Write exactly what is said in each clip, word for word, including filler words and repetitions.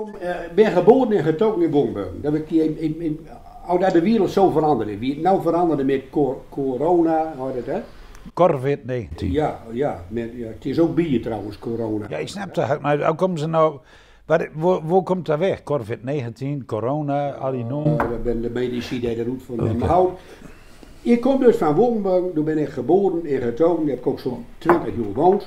Ik uh, ben geboren en getogen in Wongburg. Dat ik in, in, in, al dat de wereld zo veranderde. Wie het nou veranderde met cor corona, hoor dat hè? COVID negentien. Ja, ja, met, ja, het is ook bier trouwens, corona. Ja, ik snap dat. Maar hoe komen ze nou... Waar, waar, waar komt dat weg? COVID negentien, corona, al die noemen? Uh, dat ben de medici die er doet van okay. Maar houd, ik kom dus van Wongburg, toen ben ik geboren en getogen. Daar heb ik ook zo'n twintig jaar gewoond.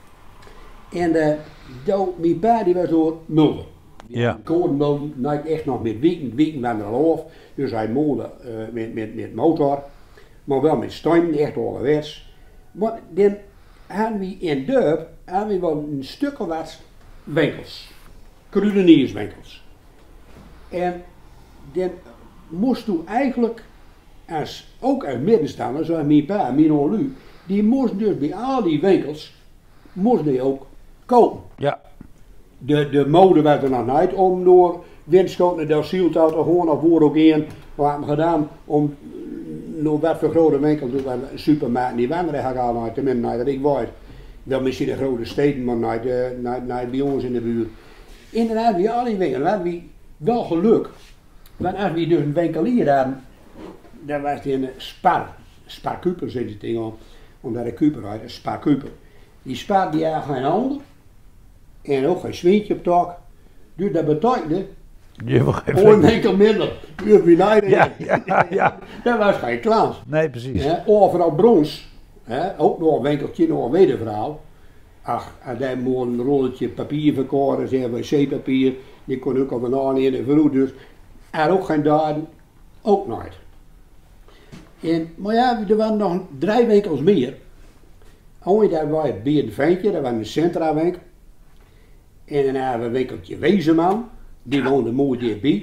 En uh, do, mijn pa die was door Mulder. Ja. Korenmolen, nou echt nog met weken, weken waren er al af. Dus hij molen uh, met, met, met motor. Maar wel met steun, echt ouderwets. Maar dan hadden we in Durp, hadden we wel een stuk of wat winkels. Kruidenierswinkels. En dan moest u eigenlijk, als, ook als middenstander, zoals mijn pa, mijn olu, die moesten dus bij al die winkels, moesten die ook kopen. Ja. De, de mode werd er nog nooit om door Winschoten en Del Sieltout of gewoon of voor ook in. Wat hebben we gedaan om nog wat voor grote winkels, een supermarkt, die waren er eigenlijk al nooit, tenminste nooit dat ik weet. Wel misschien de grote steden, maar nooit, uh, nooit, nooit bij ons in de buurt. En dan hadden we al die winkels, dan hadden we wel geluk. Want als we dus een winkelier hadden, dan was die een Spar, Spar Kuper zit het ding om, omdat de Kuper uit, een Spar Kuper. Die Spar die had geen handen. En ook geen zweetje op tak. Dus dat betekende een winkel minder. Dus wie leiden. Ja, ja, ja. Dat was geen klas. Nee, precies. He, overal brons. He, ook nog een winkeltje, nog een wederverhaal. Ach, en daar moet een rolletje papier verkoren, zeg wc-papier. Die kon ook al van aan in de vroeg. Dus er ook geen daden. Ook nooit. En, maar ja, er waren nog drie winkels meer. Ooit daar was het Beer de Ventje, dat was een centrawinkel. En dan hebben we een winkeltje Wezenman, die woonde mooi dichtbij.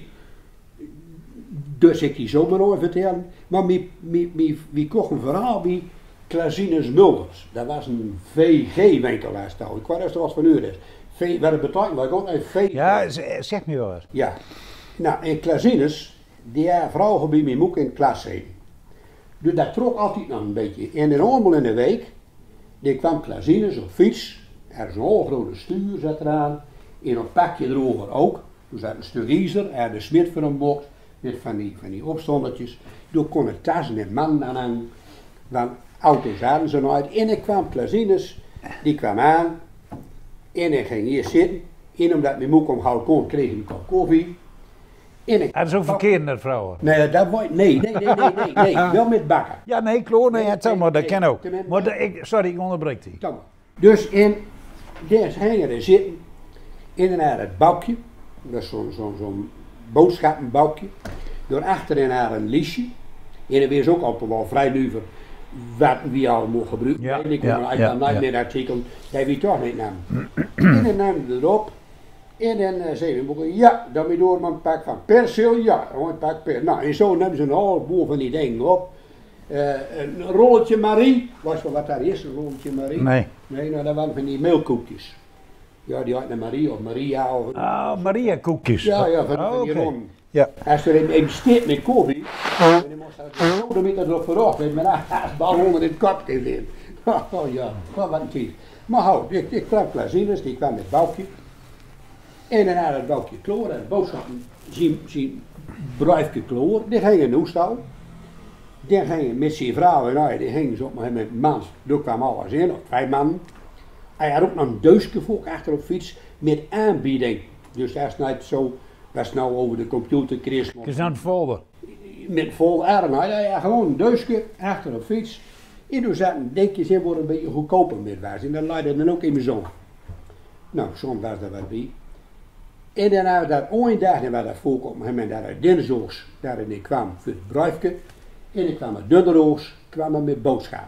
Dus ik die zomaar over vertellen. Maar wie kocht een verhaal bij Klazines Mulders. Dat was een V G-winkel laatst al. Ik weet niet of er wat van u is. V, wat het betekent, maar ik ook een V G. Ja, zeg me wel eens. Ja. Nou, en Klazines, die had vrouwen bij mijn moek in klas zijn. Dus dat trok altijd nog een beetje. En dan allemaal in de week, die kwam Klazines op fiets. Er is een heel grote stuur zat eraan, en een pakje erover ook. Toen zat een stuk ijzer, er de smid voor een box, met van die, van die opstondertjes. Toen kon het tassen en mannen aan hangen, want auto's hadden ze nooit. En ik kwam Klazines, die kwam aan, en ik ging hier zitten. En omdat mijn moe om hout kon, kreeg ik een kop koffie. En ik... En zo verkeerd naar vrouwen? Nee, dat was, nee, nee, nee, nee, nee, nee, wel met bakken. Ja, nee, kloor, nee, nee, nee, maar dat nee, ken ook. nee, Maar de, ik, sorry, ik onderbreek die. Dus in, daar gingen er zitten, in naar het balkje, dat is zo'n zo, zo boodschappenbalkje, door achterin naar een liesje, en er was ook altijd wel vrij duur wat we al mogen gebruiken. Ja, en ik kon ja, eigenlijk ja, dan nooit ja. meer artikel, dat we toch niet namen. En dan namen we erop, en dan uh, zeiden we, ja, dan weer door met een pak van persil, ja, een pak persil. Nou, en zo nemen ze een hele boel van die dingen op. Uh, een rolletje Marie, was wel wat daar is, een rolletje Marie? Nee. Nee, nou dat waren van die meelkoekjes. Ja, die had een Marie of Maria of... Ah, Maria koekjes. Ja, ja, van, oh, van die okay. ronden. Ja. Als er een steekt met koffie, dan moest hij zo ermee erop vooraf, met mijn bal onder in het kop te zitten. Oh ja, wat een tijd. Maar houd, ik, ik kwam Klazines, die kwam met balkje. En dan had het balkje kloor en de boodschappen zien, zien bruifje kloor, die ging in de hoestal. Die gingen met zijn vrouw en hij, die gingen zo met een man, daar kwam alles in, nog twee mannen. Hij had ook nog een deusje voor achter op fiets met aanbieding. Dus dat is niet zo, dat is nou over de computer kreeg. Het is nou een folder. Met vol adem, hij had gewoon een deusje achter op fiets. En toen zaten denkjes in waar een beetje goedkoper met was. En dat leidde dan ook in mijn zoon. Nou, soms was dat wat bij. En dan hadden we dat ooit dag, en waar dat voorkomt, en dat uit dinsdags, daar ik kwam voor het bruifje. En ik kwam met donderdags, kwam er met boodschappen.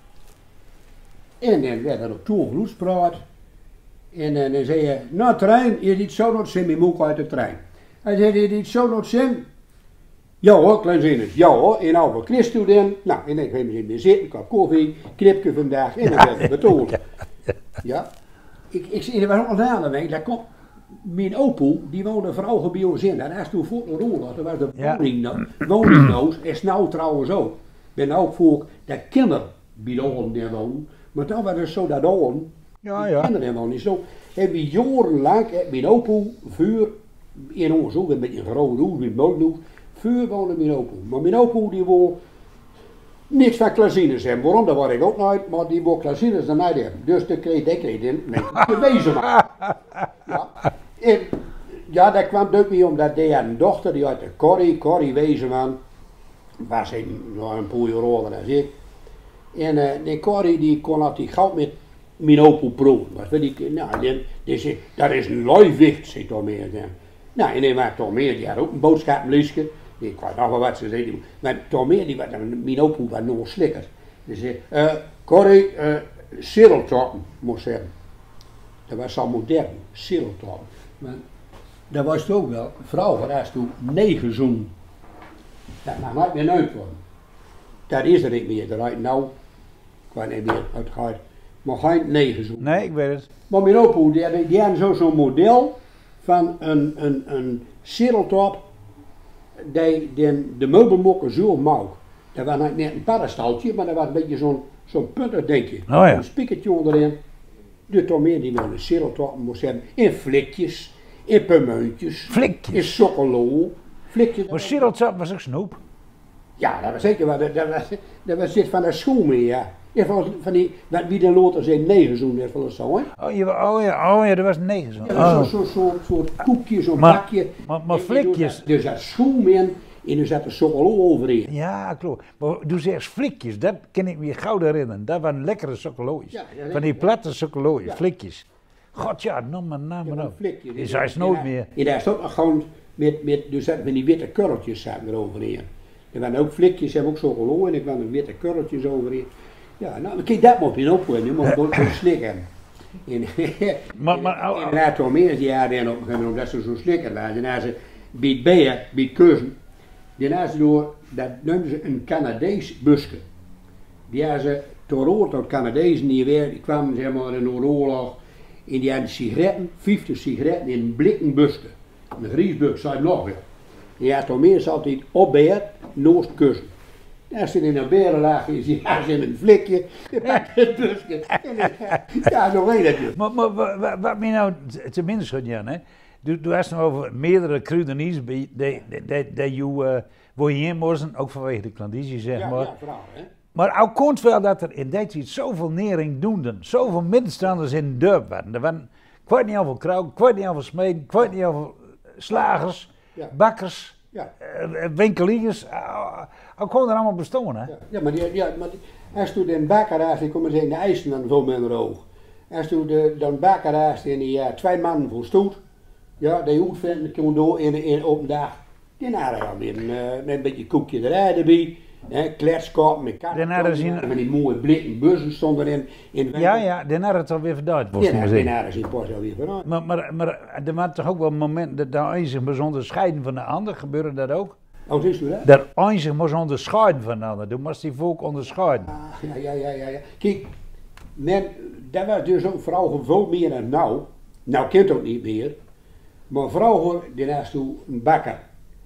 En dan werd er op toegeloos praat. En dan, dan zei je, nou trein, je ziet zo nog zin, mijn moek uit de trein. Hij zei, je ziet zo nog zin. Ja hoor, Kleinzinnig, ja hoor, en nou voor Christus dan. Nou, en dan gingen ze weer zitten, een kop koffie, knipje vandaag, en dan werd het betoond. Ja. Ik, ik zie er was nog een andere week, daar komt mijn opoe, die woonde vooral bij ons in. En als toen voor de rol had, dat was de Ja. woning, woningnoos, en nou trouwens ook. Ik ben ook voor dat kinderen bij de oren daar wonen. Maar dan was het zo dat oren, Ja, Ik ja. ken het helemaal niet zo. Heb je jarenlang, heb mijn opa vuur, in ons ook, een beetje een groot hoes, met molenhoes, vuur woonde mijn opa. Maar mijn opa die wil niks van klasines hebben. Waarom, dat word ik ook nooit, maar die wil klasines dan niet hebben. Dus dan kreeg ik kreeg in, met de wezenman. Ja. En, ja, dat kwam ook niet omdat die had een dochter, die had een Corrie, Corrie Wezenman. Was een, nou, een paar jaar ouder dan ik. En uh, die Corrie die kon altijd gauw met mijn opa proeven. Wat weet ik, nou, die, die zei, dat is een luiwicht, zei Tomeer. Nou, en die maakte Tomeer, die had ook een boodschappenlijstje. Ik weet nog wel wat ze zei. Maar Tomeer, die was, mijn opa was nog slikker. Die zei, uh, Corrie, uh, cirkeltoppen, moest zeggen. Dat was zo modern, cirkeltoppen. Maar dat was het ook wel. Vrouw, daar is toen negen zoen. Dat mag nooit meer uit worden. Dat is er niet meer. Dat uit nou, ik weet niet meer uit gaat. Maar geen negen zoen. Nee, ik weet het. Maar mijn opa, die hadden, die hadden zo zo'n model van een, een, een cirkeltop die, die de meubelmokken zo maakt. Dat was niet net een paddenstoeltje, maar dat was een beetje zo'n zo'n puntig denkje. Oh ja. Een spiekertje onderin. De Tomeer die wilde een cirkeltop moest hebben. In flikjes, in pumeuntjes, in Flikjes. sokkelo. Flikjes. Maar Sireltsap was ook snoep. Ja, dat was zeker wel. Dat, dat, was, dat was dit van de schoen mee, ja. Ja, van, van die, wat, wie de loter zei, negen zo'n net van zo, hè. Oh, je, oh, ja, oh ja, dat was negen zo. Ja, Oh. zo'n zo, zo, soort koekje, zo'n Maar- bakje. maar- maar En- en flikjes- Er zat schoen in en er zat een sokkelo overheen. Ja, klopt. Maar doe zegt flikjes, dat kan ik me je gauw herinneren. Dat waren lekkere sokolootjes. Ja, ja, Van die platte sokolootjes, Ja. flikjes. God ja, noem maar naam Ja, maar een op. flikje. Die zei ze nooit En meer. En daar stond nog gewoon met, met, er zaten van die witte kurreltjes zaten er overheen. Er waren ook flikjes, hebben ook sokkelo en er waren witte kurreltjes overheen. Ja, nou, kijk dat maar op je ophouden, je moet gewoon zo'n slik hebben. En, Maar- maar- en, en daar toen meer die hadden op een gegeven moment, omdat ze zo slikker waren. En als ze bij het bijen, bij het kussen, daarna ze door, dat noemden ze een Canadees busje. Die hadden ze door rood tot Canadezen die weer, die kwamen zeg maar in de oorlog. En die hadden sigaretten, vijftig sigaretten in een blikken busje. Een griesbus, zei nog wel. En ja, toen meer zat altijd op beer, noost kussen. Als ze in een berenlaag is, ja, ze in een flikje, je pakt het busje. En dan- Ja, zo weet het dus. Maar, maar wa- wa- wat mij nou t- te minder schudt, Jan, hè? Du, du hast nog over meerdere kruideniers die, die, die, die je, uh, waar je in moesten, ook vanwege de klandizie, zeg Ja, maar. ja, vooral, hè. Maar ook komt wel dat er in deze tijd zoveel nering doenden, zoveel middenstanders in het dorp waren. Er waren, ik weet niet hoeveel krauw, ik weet niet hoeveel smeden, ik weet niet hoeveel slagers, Ja. bakkers, Ja. eh, winkeliers. Uh, ook kon er allemaal bestaan, hè? Ja, ja, maar, die, ja, maar die, als je de bakkeraars, ik kom maar zeggen, de eisen dan veel minder hoog. Als je de, dan bakkeraars in die ja, twee mannen voor stoet, ja, die uitvinden, komen door in, in, op een dag. Die hadden ja, met, een, eh, met een beetje koekje erbij erbij, hè, kletskop met katten. Den hadden ze in- Met die mooie blikken bussen stonden erin. In Ja, ja, dan had het alweer verduid, moest Ja, ik maar die zeggen. hadden ze in Port alweer gedaan. Maar, maar, maar er waren toch ook wel momenten dat de een zich moest onderscheiden van de ander, gebeurde dat ook? Oh, is u dat? Dat een zich moest onderscheiden van de ander, toen moest die volk onderscheiden. Ah, ja, ja, ja, ja, ja. Kijk, men, dat was dus ook vroeger veel meer dan nou. Nou kent ook niet meer. Maar vroeger, daarnaast toen een bakker.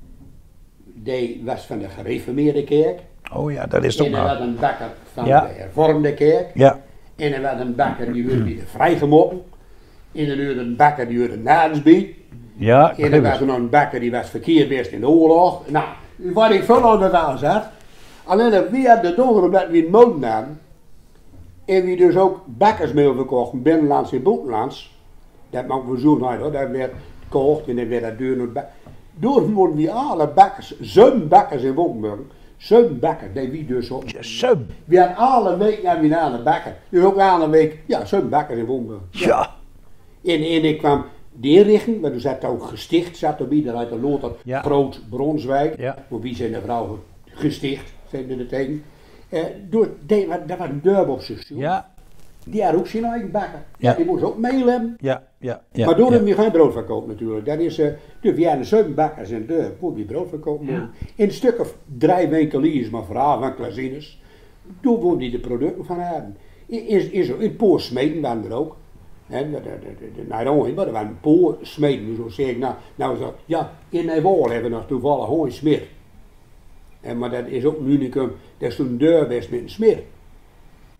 Die was van de gereformeerde kerk. Oh ja, dat is toch En er was maar. een bakker van Ja. de hervormde kerk. Ja, En er was een bakker die werd bij de vrijgemoppen. En er was een bakker die werd een nadensbied. ja, En er begrijp was ik. nog een bakker die was verkeerd best in de oorlog. Nou, wat ik veel aan het aan zat. Alleen wie had de donker omdat we een molen hadden. En wie dus ook bakkersmeel verkochten, binnenlands en buitenlands. Dat mag we zo nooit hoor, dat werd gekocht en dan werd dat duur naar het bak. Door moeten we alle bakkers, zo'n bakkers in Wolkenburg, zo'n bakker, die wie dus ook. Sub. We hadden alle week naar wie aan de bakker. Dus ook alle week, ja, zo'n bakker in Wolkenburg. Ja. En, en ik kwam de inrichting, maar er zat ook gesticht, zat er bij, uit de Lothar Ja. Groot Bronswijk. Ja. Voor wie zijn de vrouwen gesticht, zijn er tegen. Eh, door, die, dat was een deur op zich. Ja, Die had ook zijn eigen bakker. Ja. Die moest ook meel hebben. ja, ja. ja maar door ja. hem je geen brood verkoopt natuurlijk. Dat is, uh, dus we hadden zeven bakkers in de deur, voor wie brood verkoopt. Ja. In een stuk of drie winkeliers, maar vooral van Klazines. Toen won die de producten van hadden. In, in, in, zo- in Poor smeden waren er ook. He, de, de, de, de, nou, dan, maar er waren Poor smeden, zo zeg ik. Nou, nou zo, ja, in Nijwoord hebben we nog toevallig gewoon een smeer. En, maar dat is ook een unicum. Dat is toen een deur best met een smeer.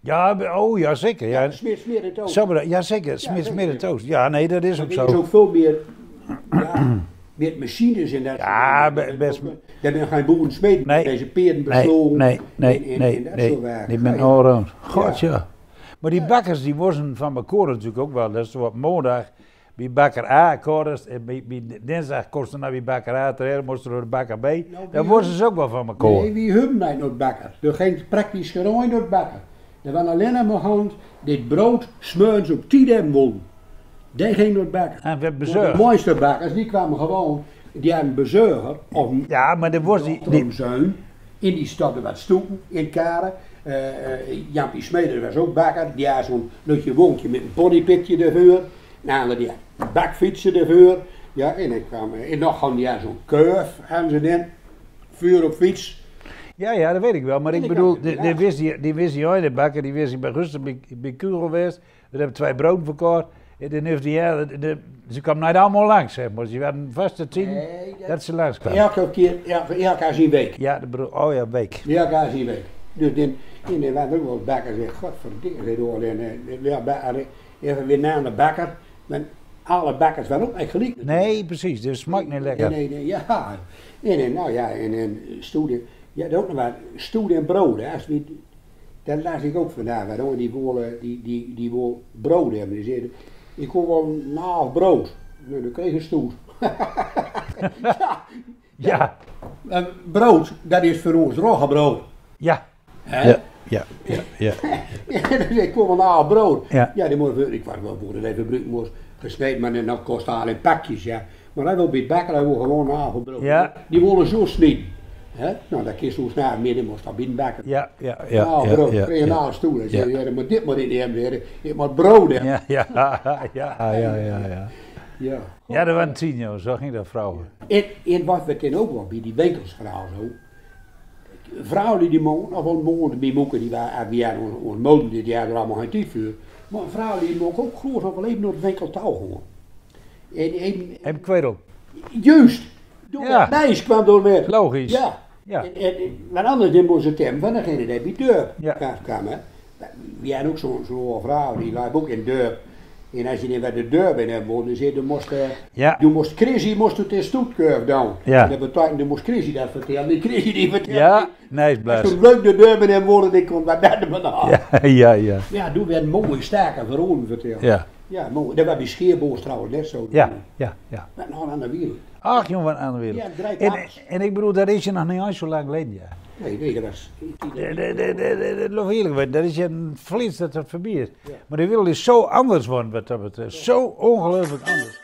Ja, be- oh ja, zeker. Ja, Smeer, smeer het ook. Sabber- ja zeker, smeer, zeker. smeer de toast. Ja, nee, dat is ook Er is zo. ook veel meer, ja, meer machines in dat. Ja, soort be- dingen. best- Daar ben geen boeren smeden. Nee. Deze peren Nee, besloten. nee, nee, en- en- nee, en dat nee, soort werk. niet met Ja, allround. God ja. Ja. Maar die bakkers die worden van mijn koren natuurlijk ook wel. Dat is wat maandag bij bakker A korst en bij, bij dinsdag kosten naar bij bakker A terecht, moesten door de bakker B. Nou, Dan wie- worden ze ook wel van mijn koren. Nee, wie hebben niet door het bakken? Er ging praktisch geen door het bakken. Er was alleen aan mijn hand dit brood smeuns op tien wol. Die ging door het bakken. En werd De bezorgd. mooiste bakkers die kwamen gewoon, die hadden een bezorger of een Ja, maar er was die, die, Zuin. In die stad wat stoepen in Karen. Uh, uh, Jampie Smeder was ook bakker. Die had zo'n lutje woontje met een ponypitje ervoor. Nou, die had een bakfietsen ervoor. Ja, en ik kwam en nog gewoon die had zo'n curve aan ze in. Vuur op fiets. ja, ja, dat weet ik wel. Maar En ik ik bedoel, had- die, ja. die wist die, die wist die ooit, de bakker, die wist die bij Rusten, bij, bij Kuhl geweest. We hebben twee brood verkocht. En dan heeft die, ja, de, de, ze kwamen niet allemaal langs, zeg maar. Ze waren vast te tien Nee, dat- dat ze langs kwamen. Elke keer, elke, elke keer week. Ja, de brood, oh ja, week. Elke keer week. Dus dan, en dan waren ook wel bakkers die zeggen, godverdikke, dit hoor. En eh, ja, bakker, even weer naar de bakker. Maar alle bakkers waren ook echt gelijk. Nee, precies, dus smaakt niet lekker. Nee, nee, nee, ja. En, en nou ja, en, en stoelen, ja, dat ook nog wat, stoelen en brood, hè. Als we, dat las ik ook vandaag, waarom die willen, die, die, die wil brood hebben. Die zeiden, ik wil wel een half brood. Nou, dan kreeg je een stoel. ja, Ja, en brood, dat is voor ons roggebrood. ja, Hè? ja, ja, ja, ja. Ja, dan zei ik, kom een half brood. Ja. Ja, die moet, ik was wel voor dat even gebruikt moest gesneden, maar dat kost al in pakjes, ja. Maar hij wil bij het bakken, hij wil gewoon een half brood. Ja. Die willen zo snijden. Hè? Nou, dat kun je zo snel midden, moest dat binnen bakken. Ja, ja, een ja, half ja, brood, ja, kreeg je een ja. half stoel. En Ja. zei, ja, maar dit moet niet hebben, je moet brood hebben. Ja, ja, ja, ja, ja, ja. Ja. Ja, dat waren tien jaar, zo ging dat vrouwen. En, en wat we toen ook wel bij die winkelsvrouw zo. Vrouwen die mogen, of wel mogen, bij moeken die waren, die hadden ons molen, die hadden er allemaal geen tijd voor. Maar vrouwen die mogen ook groot of wel even naar het winkel touw gaan. En, en, Heb ik weet ook. juist, door Ja. dat meisje kwam door met. Logisch. Ja. Ja. En, en, en, maar anders dan moest het hem van degene die bij de deur Ja. kwam. Hè. We hadden ook zo'n zo'n vrouw, die lag ook in de deur. En als je niet bij de deur bent hebben woonde, zei, dan moest, uh, Ja. je moest Chrissy moest het in Stoetkurf doen. Ja. En dat betekent, dan moest Chrissy dat vertellen. Die Chrissy die vertelde. Ja, nice Als blast. je leuk de deur bent hebben wonen, ik kon wat dat maar aan. Ja. Ja, ja, ja. Ja, toen werd mooie sterke verholen verteld. Ja, Ja, mooi. Dat was bij Scheerboos trouwens net zo. ja, ja, ja. Met nog een andere wereld. Ach jongen, wat aan de wereld. Ja, draait En, alles. en ik bedoel, dat is je nog niet eens zo lang geleden, ja. Nee, nee, dat was... Dat- dat- dat- dat- Dat loopt eerlijk worden, dat is je een verlies dat dat verbiert. Ja. Maar de wereld is zo anders worden wat dat betreft. Zo ongelooflijk anders.